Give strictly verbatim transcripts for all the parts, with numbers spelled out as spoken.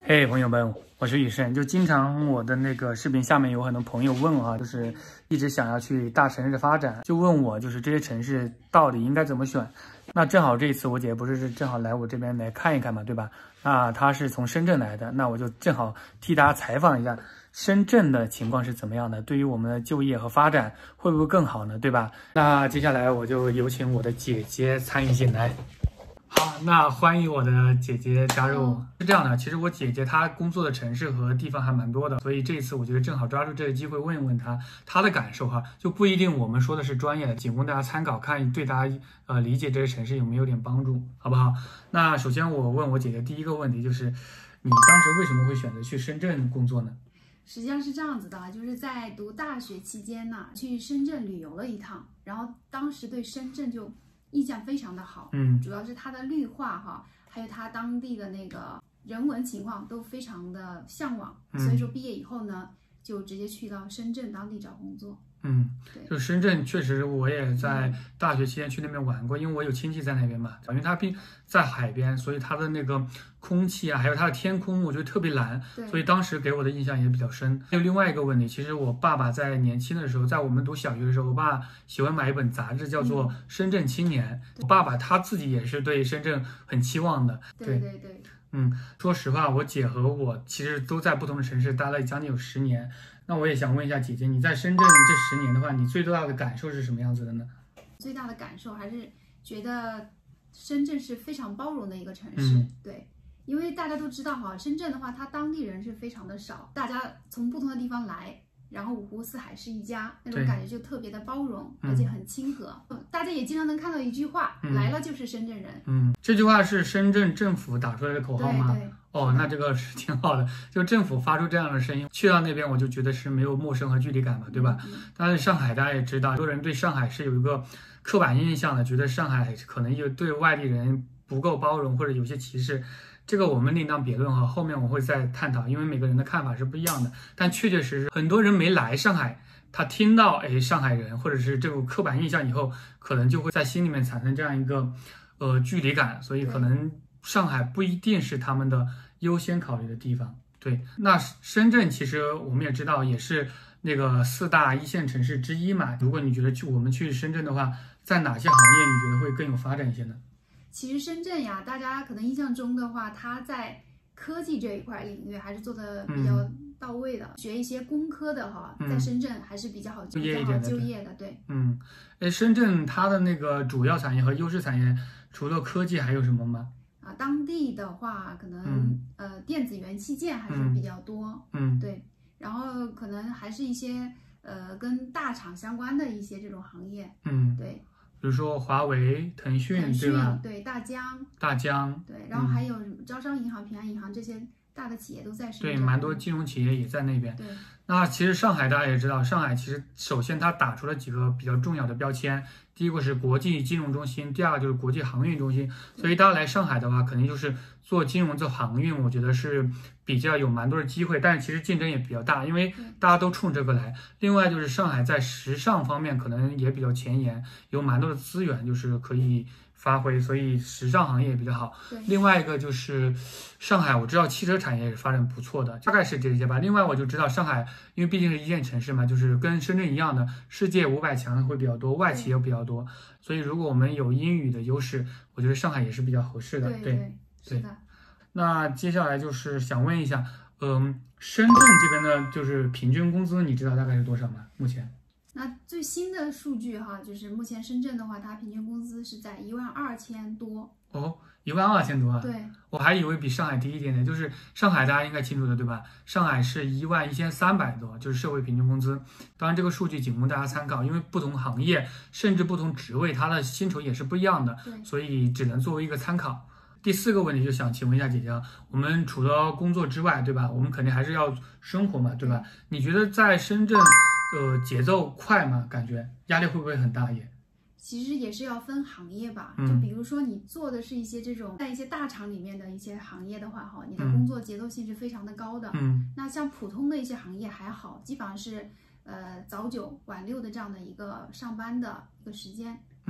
嘿，朋友们，我是雨生。就经常我的那个视频下面有很多朋友问啊，就是一直想要去大城市发展，就问我就是这些城市到底应该怎么选。那正好这一次我姐不是正好来我这边来看一看嘛，对吧？那她是从深圳来的，那我就正好替大家采访一下深圳的情况是怎么样的，对于我们的就业和发展会不会更好呢？对吧？那接下来我就有请我的姐姐参与进来。好，那欢迎我的姐姐加入。是这样的，其实我姐姐她工作的城市和地方还蛮多的，所以这一次我觉得正好抓住这个机会问一问她她的感受哈，就不一定我们说的是专业的，仅供大家参考，看对大家呃理解这个城市有没有点帮助，好不好？那首先我问我姐姐第一个问题就是，你当时为什么会选择去深圳工作呢？ 实际上是这样子的，就是在读大学期间呢，去深圳旅游了一趟，然后当时对深圳就印象非常的好， 嗯， 主要是它的绿化哈，还有它当地的那个人文情况都非常的向往， 嗯、 所以说毕业以后呢，就直接去到深圳当地找工作。 嗯， 对， 就深圳确实我也在大学期间去那边玩过，因为我有亲戚在那边嘛，因为它并在海边，所以它的那个空气啊，还有它的天空，我觉得特别蓝，所以当时给我的印象也比较深。还有另外一个问题，其实我爸爸在年轻的时候，在我们读小学的时候，我爸喜欢买一本杂志，叫做《深圳青年》，嗯、我爸爸他自己也是对深圳很期望的。 对对对。 嗯，说实话，我姐和我其实都在不同的城市待了将近有十年。那我也想问一下姐姐，你在深圳这十年的话，你最大的感受是什么样子的呢？ 最大的感受还是觉得深圳是非常包容的一个城市， 嗯、 对，因为大家都知道哈，深圳的话，它当地人是非常的少，大家从不同的地方来。然后五湖四海是一家，那种感觉就特别的包容，而且很亲和。嗯、大家也经常能看到一句话，嗯、来了就是深圳人。 嗯，这句话是深圳政府打出来的口号吗？ 对对。 哦，那这个是挺好的，就政府发出这样的声音，去到那边我就觉得是没有陌生和距离感嘛，对吧？嗯、但是上海大家也知道，很多人对上海是有一个刻板印象的，觉得上海可能有对外地人不够包容或者有些歧视。这个我们另当别论哈，后面我会再探讨，因为每个人的看法是不一样的。但确确实实，很多人没来上海，他听到哎上海人或者是这种刻板印象以后，可能就会在心里面产生这样一个呃距离感，所以可能上海不一定是他们的优先考虑的地方。对，那深圳其实我们也知道也是那个四大一线城市之一嘛。如果你觉得去我们去深圳的话，在哪些行业你觉得会更有发展一些呢？ 其实深圳呀，大家可能印象中的话，它在科技这一块领域还是做的比较到位的。嗯、学一些工科的哈，在深圳还是比较好就业、比较好就业的。对， 嗯，哎，深圳它的那个主要产业和优势产业，除了科技还有什么吗？ 啊，当地的话，可能、嗯、呃电子元器件还是比较多。 嗯， 对，然后可能还是一些呃跟大厂相关的一些这种行业。 嗯， 对。 比如说华为、腾讯，腾讯对吧？ 对，大疆， 大疆， 对，然后还有什么招商银行、平安银行这些大的企业都在深圳。 对，蛮多金融企业也在那边。 对， 那其实上海大家也知道，上海其实首先它打出了几个比较重要的标签，第一个是国际金融中心，第二个就是国际航运中心。所以大家来上海的话，肯定就是做金融、做航运，我觉得是比较有蛮多的机会，但是其实竞争也比较大，因为大家都冲这个来。另外就是上海在时尚方面可能也比较前沿，有蛮多的资源就是可以发挥，所以时尚行业也比较好。另外一个就是上海，我知道汽车产业也是发展不错的，大概是这些吧。另外我就知道上海，因为毕竟是一线城市嘛，就是跟深圳一样的，世界五百强会比较多，外企也比较多，所以如果我们有英语的优势，我觉得上海也是比较合适的。 对对对。是的。 那接下来就是想问一下，嗯，深圳这边的就是平均工资，你知道大概是多少吗？目前？ 那最新的数据哈，就是目前深圳的话，它平均工资是在一万二千多。 哦，一万二千多啊？ 对， 我还以为比上海低一点点。就是上海大家应该清楚的，对吧？上海是一万一千三百多，就是社会平均工资。当然，这个数据仅供大家参考，因为不同行业甚至不同职位，它的薪酬也是不一样的，所以只能作为一个参考。第四个问题就想请问一下姐姐，我们除了工作之外，对吧？我们肯定还是要生活嘛，对吧？你觉得在深圳，呃，节奏快吗？感觉压力会不会很大也？ 其实也是要分行业吧， 嗯、 就比如说你做的是一些这种在一些大厂里面的一些行业的话，哈，你的工作节奏性是非常的高的。 嗯， 那像普通的一些行业还好，基本上是呃早九晚六的这样的一个上班的一个时间。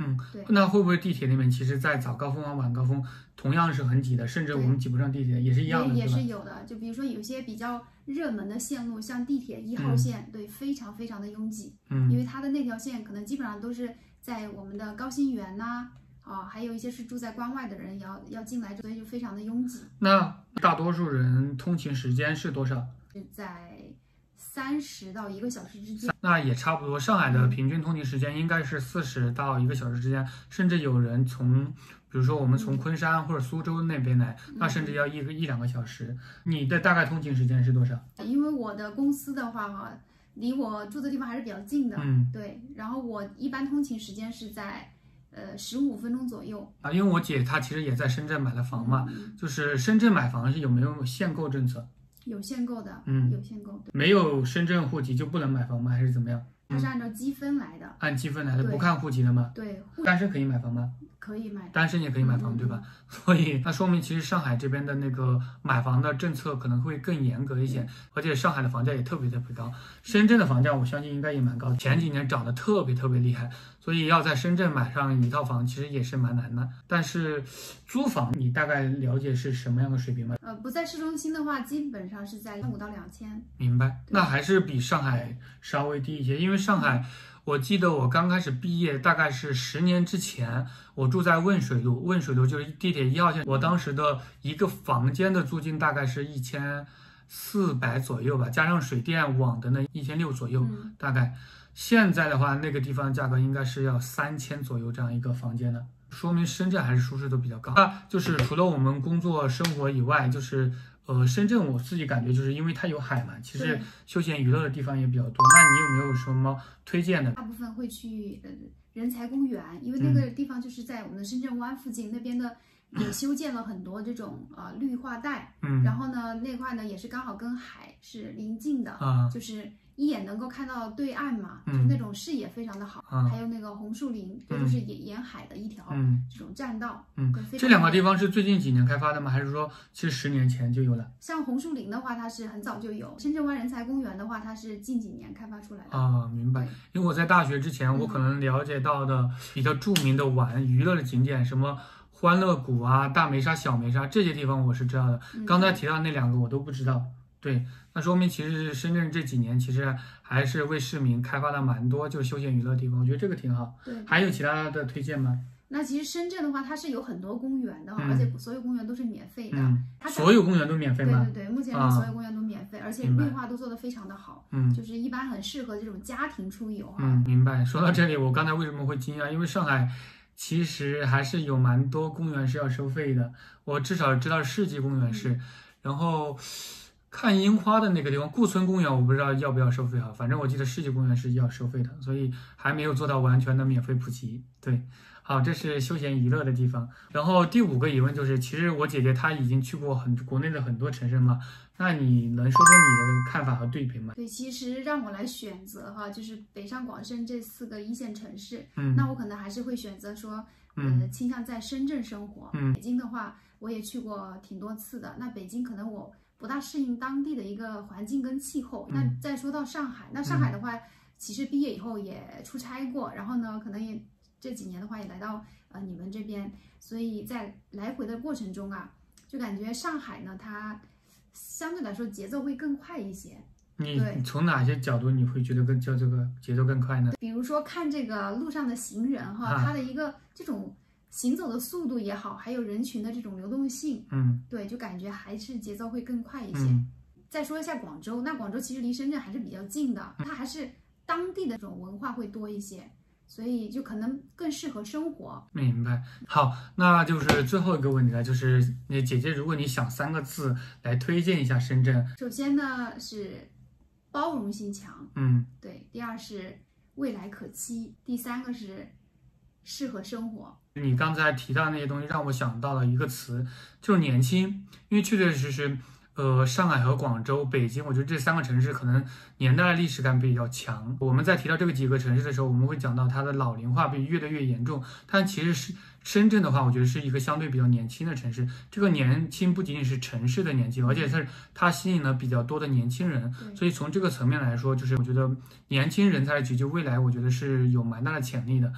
嗯， 对。 那会不会地铁里面其实在早高峰和晚高峰同样是很挤的，甚至我们挤不上地铁也是一样的， 也也是有的。就比如说有些比较热门的线路，像地铁一号线，嗯、对，非常非常的拥挤。嗯，因为它的那条线可能基本上都是在我们的高新园呐、啊，啊，还有一些是住在关外的人要要进来，所以就非常的拥挤。 那大多数人通勤时间是多少？ 是在三十到一个小时之间。 那也差不多。上海的平均通勤时间应该是四十到一个小时之间，甚至有人从，比如说我们从昆山或者苏州那边来，嗯、那甚至要一个一两个小时。你的大概通勤时间是多少？ 因为我的公司的话哈，离我住的地方还是比较近的，嗯，对。然后我一般通勤时间是在呃十五分钟左右啊。因为我姐她其实也在深圳买了房嘛，嗯、就是深圳买房是有没有限购政策？ 有限购的， 嗯， 有限购的。 没有深圳户籍就不能买房吗？还是怎么样？ 它是按照积分来的， 按积分来的，不看户籍的吗？ 对， 单身可以买房吗？ 可以买， 单身也可以买房，嗯、对吧？所以那说明其实上海这边的那个买房的政策可能会更严格一些，而且上海的房价也特别特别高。深圳的房价我相信应该也蛮高，前几年涨得特别特别厉害，所以要在深圳买上一套房其实也是蛮难的。但是租房你大概了解是什么样的水平吗？ 呃，不在市中心的话，基本上是在五到两千。 明白，那还是比上海稍微低一些，因为上海。我记得我刚开始毕业，大概是十年之前，我住在汶水路，汶水路就是地铁一号线。我当时的一个房间的租金大概是一千四百左右吧，加上水电网的那一千六左右，嗯、大概。现在的话，那个地方价格应该是要三千左右这样一个房间的，说明深圳还是舒适度比较高。那就是除了我们工作生活以外，就是呃，深圳我自己感觉就是因为它有海嘛，其实休闲娱乐的地方也比较多。那你有没有什么推荐的？ 大部分会去呃人才公园，因为那个地方就是在我们的深圳湾附近，嗯、那边的也修建了很多这种呃绿化带，嗯，然后呢那块呢也是刚好跟海是临近的，啊，就是一眼能够看到对岸嘛，嗯、就那种视野非常的好，啊、还有那个红树林，这、嗯、就是沿沿海的一条这种栈道， 嗯，这两个地方是最近几年开发的吗？还是说其实十年前就有了？ 像红树林的话，它是很早就有；深圳湾人才公园的话，它是近几年开发出来的。 啊，明白。因为我在大学之前，我可能了解到的比较著名的玩娱乐的景点，什么欢乐谷啊、大梅沙、小梅沙这些地方我是知道的。嗯、刚才提到那两个我都不知道。对，那说明其实深圳这几年其实还是为市民开发的蛮多，就是休闲娱乐地方，我觉得这个挺好。 对， 还有其他的推荐吗？ 那其实深圳的话，它是有很多公园的，嗯、而且所有公园都是免费的。 嗯、它所有公园都免费吗？ 对对对，目前是所有公园都免费，啊、而且绿化都做得非常的好。嗯，就是一般很适合这种家庭出游哈。 嗯，明白。说到这里，我刚才为什么会惊讶？因为上海其实还是有蛮多公园是要收费的，我至少知道世纪公园是，嗯、然后。看樱花的那个地方，顾村公园我不知道要不要收费哈，反正我记得世纪公园是要收费的，所以还没有做到完全的免费普及。对，好，这是休闲娱乐的地方。然后第五个疑问就是，其实我姐姐她已经去过很国内的很多城市嘛，那你能说说你的看法和对比吗？ 对，其实让我来选择哈，就是北上广深这四个一线城市，嗯，那我可能还是会选择说，呃，倾向在深圳生活。嗯，北京的话我也去过挺多次的，那北京可能我不大适应当地的一个环境跟气候。那再说到上海，那上海的话，其实毕业以后也出差过，然后呢，可能也这几年的话也来到呃你们这边，所以在来回的过程中啊，就感觉上海呢，它相对来说节奏会更快一些。 你从哪些角度你会觉得更叫这个节奏更快呢？ 比如说看这个路上的行人哈，啊、他的一个这种行走的速度也好，还有人群的这种流动性，嗯，对，就感觉还是节奏会更快一些。嗯、再说一下广州，那广州其实离深圳还是比较近的，它还是当地的这种文化会多一些，所以就可能更适合生活。 明白。好，那就是最后一个问题了，就是你姐姐，如果你想三个字来推荐一下深圳， 首先呢是包容性强，嗯，对，第二是未来可期，第三个是适合生活。 你刚才提到那些东西，让我想到了一个词，就是年轻。因为确确实实，呃，上海和广州、北京，我觉得这三个城市可能年代历史感比较强。我们在提到这个几个城市的时候，我们会讲到它的老龄化比越来越严重。但其实是深圳的话，我觉得是一个相对比较年轻的城市。这个年轻不仅仅是城市的年轻，而且是它吸引了比较多的年轻人。所以从这个层面来说，就是我觉得年轻人才的集聚，未来我觉得是有蛮大的潜力的。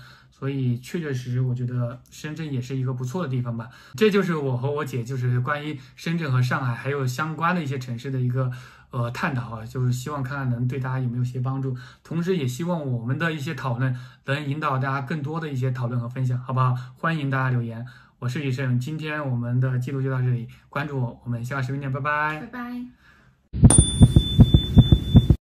所以确确实实，我觉得深圳也是一个不错的地方吧。这就是我和我姐就是关于深圳和上海还有相关的一些城市的一个呃探讨啊，就是希望看看能对大家有没有些帮助，同时也希望我们的一些讨论能引导大家更多的一些讨论和分享，好不好？欢迎大家留言。我是雨盛，今天我们的记录就到这里，关注我，我们下个视频见，拜拜， 拜拜。